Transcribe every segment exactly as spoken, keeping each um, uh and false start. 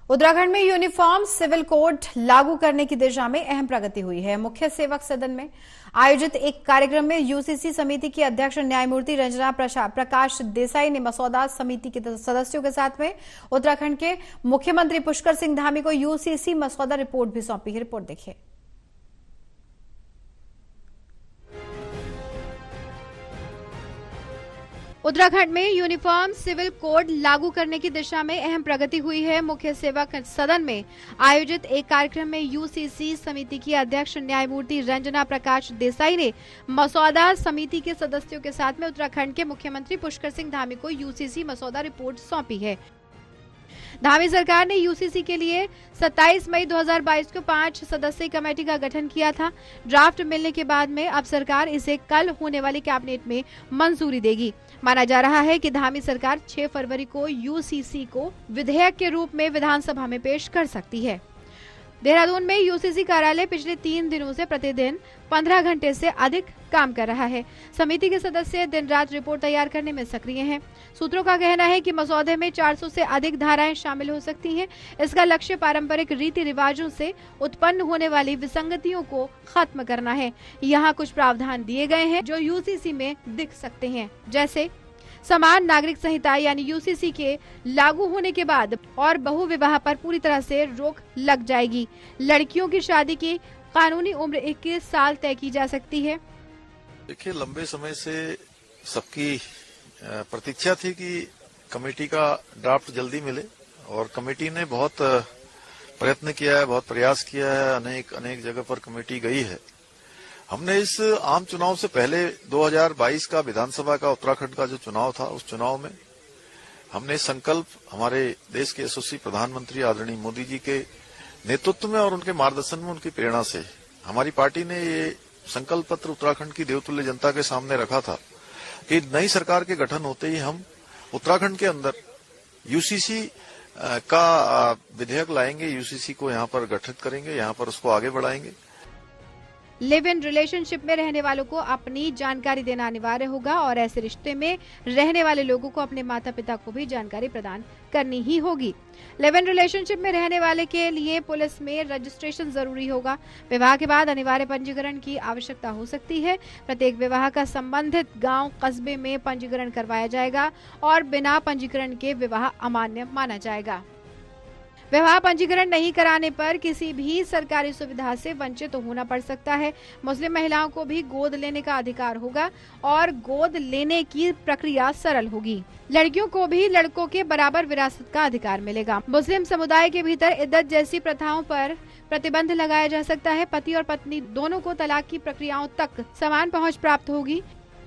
उत्तराखंड में uniform civil code लागू करने की दिशा में अहम प्रगति हुई है। मुख्य सेवक सदन में आयोजित एक कार्यक्रम में यूसीसी समिति की अध्यक्ष न्यायमूर्ति रंजना प्रकाश देसाई ने मसौदा समिति के सदस्यों के साथ में उत्तराखंड के मुख्यमंत्री पुष्कर सिंह धामी को यूसीसी मसौदा रिपोर्ट भी सौंपी। रिपोर्ट देखिए। उत्तराखंड में यूनिफॉर्म सिविल कोड लागू करने की दिशा में अहम प्रगति हुई है। मुख्य सेवक सदन में आयोजित एक कार्यक्रम में यूसीसी समिति की अध्यक्ष न्यायमूर्ति रंजना प्रकाश देसाई ने मसौदा समिति के सदस्यों के साथ में उत्तराखंड के मुख्यमंत्री पुष्कर सिंह धामी को यूसीसी मसौदा रिपोर्ट सौंपी है। धामी सरकार ने यूसीसी के लिए सत्ताईस मई दो हज़ार बाईस को पांच सदस्यीय कमेटी का गठन किया था। ड्राफ्ट मिलने के बाद में अब सरकार इसे कल होने वाली कैबिनेट में मंजूरी देगी। माना जा रहा है कि धामी सरकार छह फरवरी को यूसीसी को विधेयक के रूप में विधानसभा में पेश कर सकती है। देहरादून में यूसीसी कार्यालय पिछले तीन दिनों से प्रतिदिन पंद्रह घंटे से अधिक काम कर रहा है। समिति के सदस्य दिन रात रिपोर्ट तैयार करने में सक्रिय हैं। सूत्रों का कहना है कि मसौदे में चार सौ से अधिक धाराएं शामिल हो सकती हैं। इसका लक्ष्य पारंपरिक रीति रिवाजों से उत्पन्न होने वाली विसंगतियों को खत्म करना है। यहाँ कुछ प्रावधान दिए गए हैं जो यूसीसी में दिख सकते हैं, जैसे समान नागरिक संहिता यानी यूसीसी के लागू होने के बाद और बहु विवाह पर पूरी तरह से रोक लग जाएगी। लड़कियों की शादी की कानूनी उम्र इक्कीस साल तय की जा सकती है। देखिए, लंबे समय से सबकी प्रतीक्षा थी कि कमेटी का ड्राफ्ट जल्दी मिले और कमेटी ने बहुत प्रयत्न किया है, बहुत प्रयास किया है। अनेक अनेक जगह पर कमेटी गई है। हमने इस आम चुनाव से पहले दो हज़ार बाईस का विधानसभा का उत्तराखंड का जो चुनाव था, उस चुनाव में हमने संकल्प हमारे देश के यशस्वी प्रधानमंत्री आदरणीय मोदी जी के नेतृत्व में और उनके मार्गदर्शन में, उनकी प्रेरणा से हमारी पार्टी ने ये संकल्प पत्र उत्तराखंड की देवतुल्य जनता के सामने रखा था कि नई सरकार के गठन होते ही हम उत्तराखंड के अंदर यूसीसी का विधेयक लाएंगे, यूसीसी को यहाँ पर गठित करेंगे, यहाँ पर उसको आगे बढ़ाएंगे। लिव इन रिलेशनशिप में रहने वालों को अपनी जानकारी देना अनिवार्य होगा और ऐसे रिश्ते में रहने वाले लोगों को अपने माता पिता को भी जानकारी प्रदान करनी ही होगी। लिव इन रिलेशनशिप में रहने वाले के लिए पुलिस में रजिस्ट्रेशन जरूरी होगा। विवाह के बाद अनिवार्य पंजीकरण की आवश्यकता हो सकती है। प्रत्येक विवाह का संबंधित गांव कस्बे में पंजीकरण करवाया जाएगा और बिना पंजीकरण के विवाह अमान्य माना जाएगा। विवाह पंजीकरण नहीं कराने पर किसी भी सरकारी सुविधा से वंचित तो होना पड़ सकता है। मुस्लिम महिलाओं को भी गोद लेने का अधिकार होगा और गोद लेने की प्रक्रिया सरल होगी। लड़कियों को भी लड़कों के बराबर विरासत का अधिकार मिलेगा। मुस्लिम समुदाय के भीतर इद्दत जैसी प्रथाओं पर प्रतिबंध लगाया जा सकता है। पति और पत्नी दोनों को तलाक की प्रक्रियाओं तक समान पहुँच प्राप्त होगी।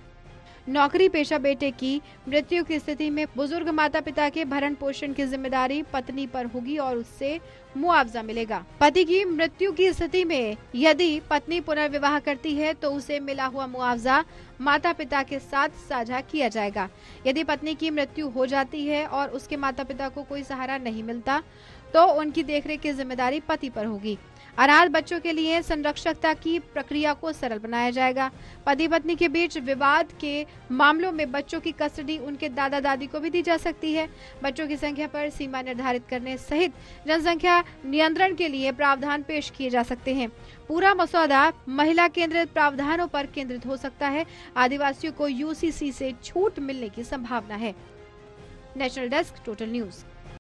नौकरी पेशा बेटे की मृत्यु की स्थिति में बुजुर्ग माता पिता के भरण पोषण की जिम्मेदारी पत्नी पर होगी और उससे मुआवजा मिलेगा। पति की मृत्यु की स्थिति में यदि पत्नी पुनर्विवाह करती है तो उसे मिला हुआ मुआवजा माता पिता के साथ साझा किया जाएगा। यदि पत्नी की मृत्यु हो जाती है और उसके माता पिता को कोई सहारा नहीं मिलता तो उनकी देखरेख की जिम्मेदारी पति पर होगी। अनाथ बच्चों के लिए संरक्षकता की प्रक्रिया को सरल बनाया जाएगा। पति पत्नी के बीच विवाद के मामलों में बच्चों की कस्टडी उनके दादा दादी को भी दी जा सकती है। बच्चों की संख्या पर सीमा निर्धारित करने सहित जनसंख्या नियंत्रण के लिए प्रावधान पेश किए जा सकते हैं। पूरा मसौदा महिला केंद्रित प्रावधानों पर केंद्रित हो सकता है। आदिवासियों को यूसीसी से छूट मिलने की संभावना है। National desk, total news.